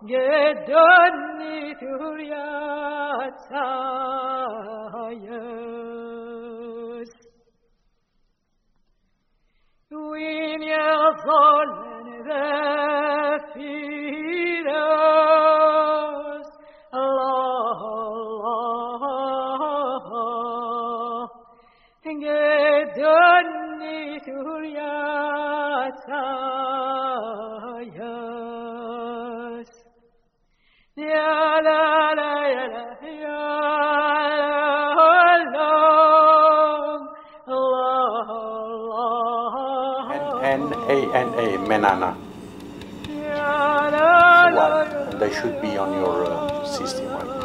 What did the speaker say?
gedonni turiatayes win ya zollen vefiras Allah gedonni turiatayes ya la la ya la ya N-A-N-A, Menana. Well, they should be on your system, right?